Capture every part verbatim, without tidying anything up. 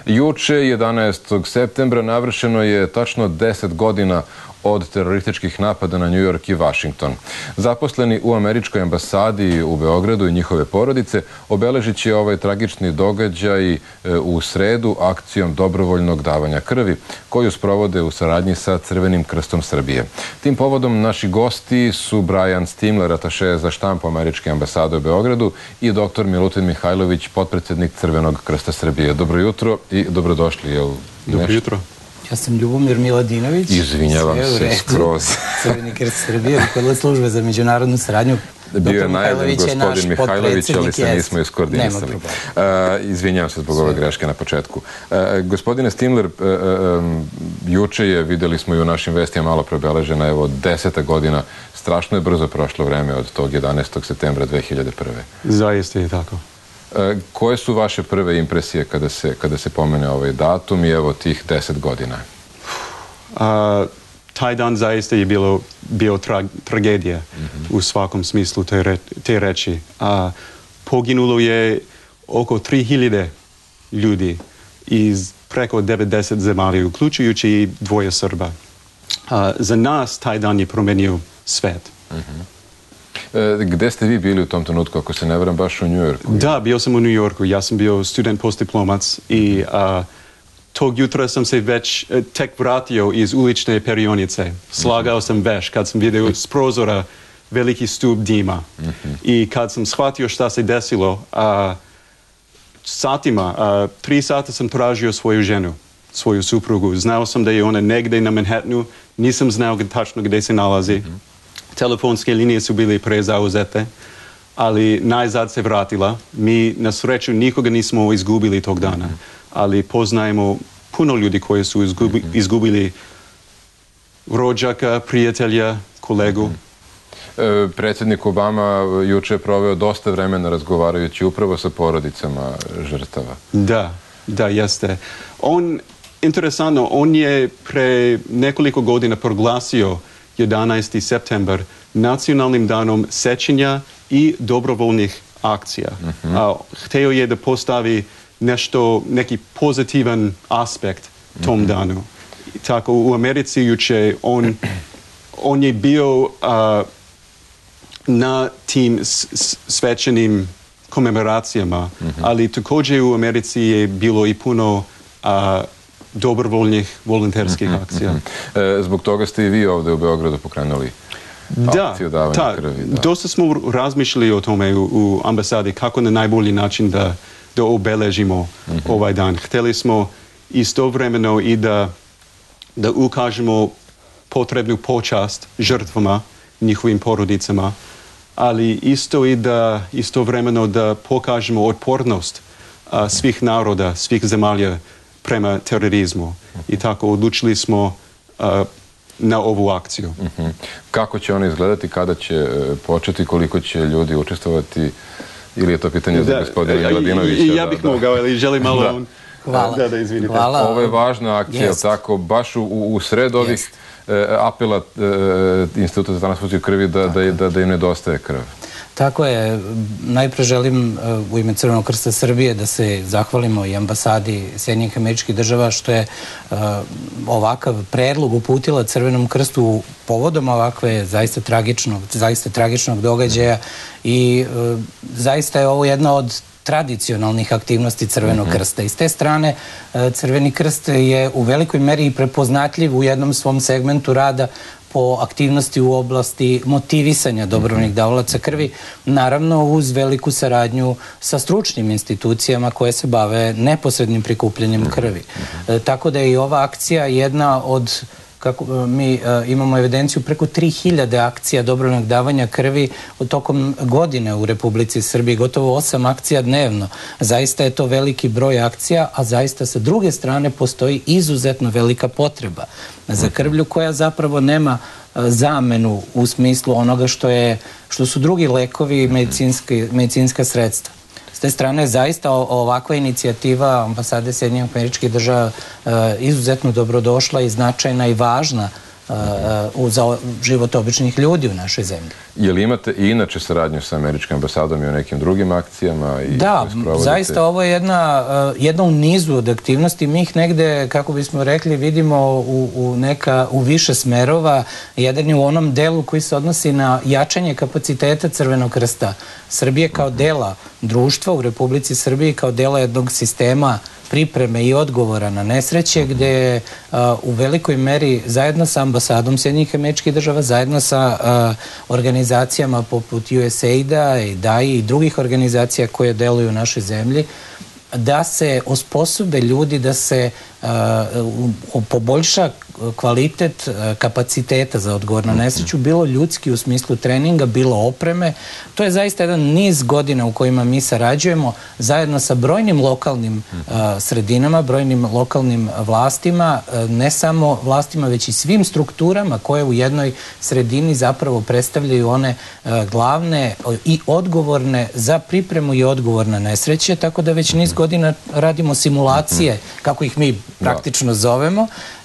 Juče, jedanaestog septembra, navršeno je tačno deset godina od terorističkih napada na New York i Washington. Zaposleni u američkoj ambasadi u Beogradu i njihove porodice obeležit će ovaj tragični događaj u sredu akcijom dobrovoljnog davanja krvi, koju sprovode u saradnji sa Crvenim krstom Srbije. Tim povodom naši gosti su Brian Stimler, ataše za štampu američke ambasade u Beogradu, i doktor Milutin Mihajlović, potpredsednik Crvenog krsta Srbije. Dobro jutro i dobrodošli. Dobro jutro. Ja sam Ljubomir Miladinović. Izvinjavam se skroz. Crveni krst Srbije, rukovodila službe za međunarodnu saradnju. Bio je najavljen gospodin Mihajlović, ali se nismo iskoordinisali. Izvinjavam se zbog ove greške na početku. Gospodine Stimler, juče je, videli smo i u našim vestima, malo preobeležena, evo, deseta godina. Strašno je brzo prošlo vreme od tog jedanaestog septembra dve hiljade prve. Zaista je tako. Koje su vaše prve impresije kada se, kada se pomene ovaj datum i evo tih deset godina? A, taj dan zaista je bilo, bio tra, tragedija mm-hmm. u svakom smislu te, re, te reči. A, poginulo je oko tri hiljade ljudi iz preko devedeset zemalja, uključujući i dvoje Srba. A, za nas taj dan je promenio svet. Mm-hmm. Gde ste vi bili u tom trenutku, ako se ne varam, baš u New Yorku? Da, bio sam u New Yorku. Ja sam bio student postdiplomac i uh, tog jutra sam se već uh, tek vratio iz ulične perionice. Slagao sam veš kad sam vidio s prozora veliki stup dima. Mm-hmm. I kad sam shvatio šta se desilo, uh, satima, uh, tri sata sam tražio svoju ženu, svoju suprugu. Znao sam da je ona negde na Manhattanu, nisam znao tačno gde se nalazi. Mm-hmm. Telefonske linije su bile prezauzete, ali najzad se vratila. Mi, na sreću, nikoga nismo izgubili tog dana, ali poznajemo puno ljudi koji su izgubi, izgubili rođaka, prijatelja, kolegu. E, predsjednik Obama juče je proveo dosta vremena razgovarajući upravo sa porodicama žrtava. Da, da, jeste. On, interesantno, on je pre nekoliko godina proglasio jedanaesti septembar nacionalnim danom sećanja i dobrovoljnih akcija. Mm-hmm. A, hteo je da postavi nešto, neki pozitivan aspekt tom mm-hmm. danu. I tako, u Americi juče on, on je bio a, na tim svečanim komemoracijama, mm-hmm. ali također u Americi je bilo i puno a, dobrovoljnih volonterskih mm-hmm, akcija. Mm-hmm. E, zbog toga ste i vi ovdje u Beogradu pokrenuli da, akciju davanja ta, krvi. Da, dosta smo razmišljali o tome u, u ambasadi kako na najbolji način da, da obeležimo mm-hmm. ovaj dan. Htjeli smo istovremeno i da, da ukažemo potrebnu počast žrtvama, njihovim porodicama, ali isto i da istovremeno da pokažemo otpornost a, svih naroda, svih zemalja prema terorizmu. I tako odlučili smo uh, na ovu akciju. Uh-huh. Kako će ona izgledati, kada će uh, početi, koliko će ljudi učestvovati, ili je to pitanje da, za gospodina Miladinovića? Ja bih da, mogao, ali želim malo da. on... Hvala. Da, da, izvinite. Hvala. Ovo je važna akcija, yes. tako, baš u, u sred ovih uh, apela uh, Instituta za transfuziju krvi da, da, da, da im nedostaje krv. Tako je. Najpre želim uh, u ime Crvenog krsta Srbije da se zahvalimo i ambasadi Sjedinjenih Američkih Država što je uh, ovakav predlog uputila Crvenom krstu povodom ovakve zaista tragičnog, zaista tragičnog događaja i uh, zaista je ovo jedna od tradicionalnih aktivnosti Crvenog mm-hmm. krsta. I s te strane Crveni krst je u velikoj meri i prepoznatljiv u jednom svom segmentu rada po aktivnosti u oblasti motivisanja dobrovoljnih davalaca krvi, naravno uz veliku saradnju sa stručnim institucijama koje se bave neposrednim prikupljanjem krvi. E, tako da je i ova akcija jedna od, kako mi e, imamo evidenciju, preko tri hiljade akcija dobrovoljnog davanja krvi u tokom godine u Republici Srbiji, gotovo osam akcija dnevno. Zaista je to veliki broj akcija, a zaista sa druge strane postoji izuzetno velika potreba za krvlju koja zapravo nema zamenu u smislu onoga što je, što su drugi lekovi i medicinska sredstva. S te strane, zaista ovakva inicijativa ambasade Sjedinjenih Američkih Država izuzetno dobrodošla i značajna i važna za život običnih ljudi u našoj zemlji. Je li imate i inače saradnju sa američkom ambasadom i u nekim drugim akcijama? Da, zaista ovo je jedna, jedna u nizu od aktivnosti. Mi ih negde, kako bismo rekli, vidimo u, u, neka, u više smerova. Jedan je u onom delu koji se odnosi na jačanje kapaciteta Crvenog krsta Srbije kao dela društva u Republici Srbiji, kao dela jednog sistema pripreme i odgovora na nesreće, gde je u velikoj meri zajedno sa ambasadom Sjedinjenih Američkih Država, zajedno sa organizacijama poput U S A I D-a i D A I i drugih organizacija koje deluju u našoj zemlji, da se osposobe ljudi, da se poboljša kvalitet kapaciteta za odgovor na nesreću, bilo ljudski u smislu treninga, bilo opreme. To je zaista jedan niz godina u kojima mi sarađujemo zajedno sa brojnim lokalnim sredinama, brojnim lokalnim vlastima, ne samo vlastima, već i svim strukturama koje u jednoj sredini zapravo predstavljaju one glavne i odgovorne za pripremu i odgovor na nesreće, tako da već niz godina radimo simulacije, kako ih mi praktično zovemo,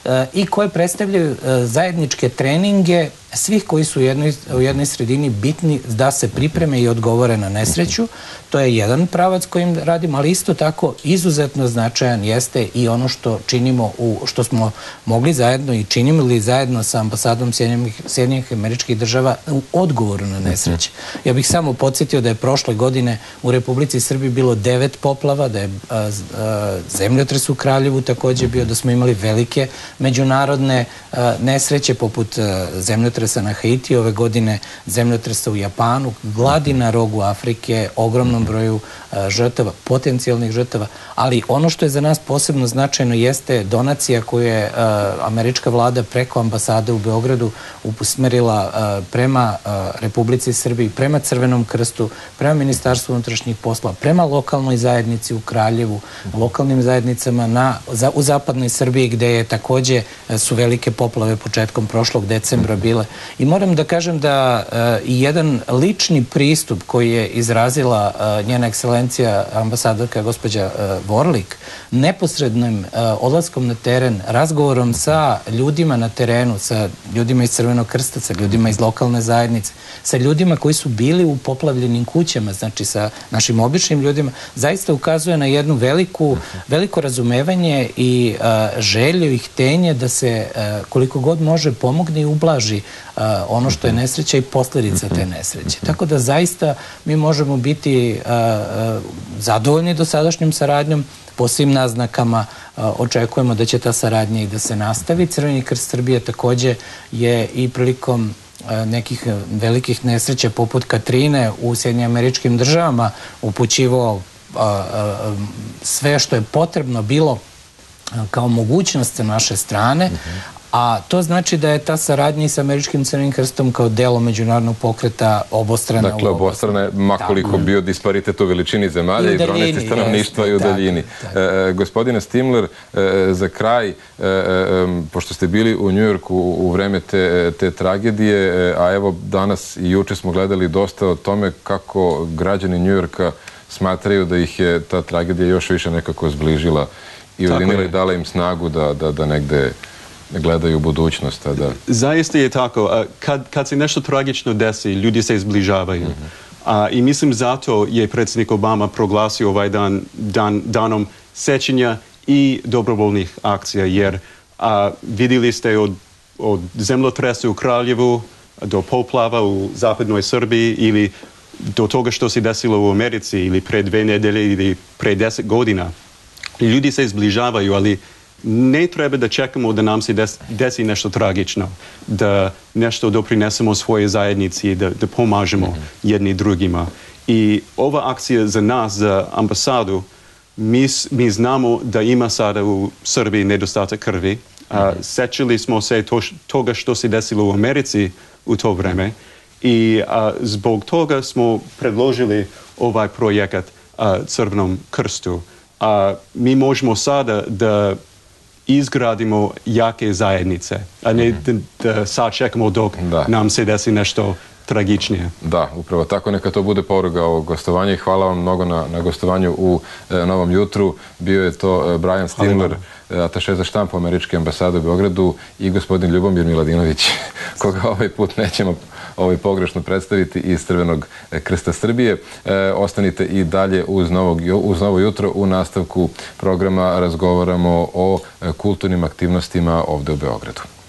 i koje predstavljaju zajedničke treninge svih koji su u jednoj, u jednoj sredini bitni da se pripreme i odgovore na nesreću. To je jedan pravac kojim radimo, ali isto tako izuzetno značajan jeste i ono što činimo, u, što smo mogli zajedno i činili zajedno sa ambasadom Sjedinjenih Američkih Država u odgovoru na nesreće. Ja bih samo podsjetio da je prošle godine u Republici Srbiji bilo devet poplava, da je a, a, zemljotres u Kraljevu takođe bio, da smo imali velike međunarodne a, nesreće poput a, zemljotresa na Haiti, ove godine zemljotresa u Japanu, gladi na rogu Afrike, ogromnom broju a, žrtava, potencijalnih žrtava, ali ono što je za nas posebno značajno jeste donacija koju je a, američka vlada preko ambasade u Beogradu usmerila a, prema a, Republici Srbiji, prema Crvenom krstu, prema Ministarstvu unutrašnjih poslova, prema lokalnoj zajednici u Kraljevu, lokalnim zajednicama na, za, u zapadnoj Srbiji gde je takođe su velike poplave početkom prošlog decembra bile. I moram da kažem da i jedan lični pristup koji je izrazila njena ekscelencija ambasadorka gospođa Vorlik, neposrednim odlaskom na teren, razgovorom sa ljudima na terenu, sa ljudima iz Crvenog krsta, sa ljudima iz lokalne zajednice, sa ljudima koji su bili u poplavljenim kućama, znači sa našim običnim ljudima, zaista ukazuje na jednu veliku, veliko razumevanje i želju i htenje da se koliko god može pomogne i ublaži ono što je nesreća i posljedica te nesreće. Tako da zaista mi možemo biti zadovoljni dosadašnjom saradnjom, po svim naznakama očekujemo da će ta saradnja i da se nastavi. Crveni krst Srbije takođe je i prilikom nekih velikih nesreća poput Katrine u Sjedinjenim Američkim Državama upućivao sve što je potrebno bilo kao mogućnost sa naše strane, a to znači da je ta saradnja sa Američkim Crvenim krstom kao delo međunarodnog pokreta obostrana. Dakle, obostrana, makoliko bio disparitet u veličini zemalja i brojnosti stanovništva i u daljini. Gospodine Stimler, za kraj, pošto ste bili u Njujorku u vreme te tragedije, a evo danas i juče smo gledali dosta o tome kako građani Njujorka smatraju da ih je ta tragedija još više nekako zbližila i ujedinila i dala im snagu da negde gledaju budućnost. Zaista je tako. Kad se nešto tragično desi, ljudi se izbližavaju. I mislim zato je predsjednik Obama proglasio ovaj dan danom sećanja i dobrovoljnih akcija, jer vidjeli ste od zemljotresa u Kraljevu do poplava u zapadnoj Srbiji ili do toga što se desilo u Americi ili pre dve nedelje ili pre deset godina. Ljudi se izbližavaju, ali ne treba da čekamo da nam se desi nešto tragično, da nešto doprinesemo svoje zajednici, da, da pomažemo jedni drugima. I ova akcija za nas, za ambasadu, mi, mi znamo da ima sada u Srbiji nedostatak krvi. A, sećali smo se to, toga što se desilo u Americi u to vreme i a, zbog toga smo predložili ovaj projekat a, Crvenom krstu. A, mi možemo sada da izgradimo jake zajednice, a ne da, da sad čekamo dok nam se desi nešto tragičnije. Da, upravo tako, neka to bude poruga ovog gostovanja i hvala vam mnogo na, na gostovanju u e, Novom jutru. Bio je to e, Brian Stilmer, ataše za štampu Američke ambasade u Beogradu i gospodin Ljubomir Miladinović, koga ovaj put nećemo ovaj pogrešno predstaviti iz Crvenog krsta Srbije. E, ostanite i dalje uz, novog, uz Novo jutro. U nastavku programa razgovaramo o kulturnim aktivnostima ovde u Beogradu.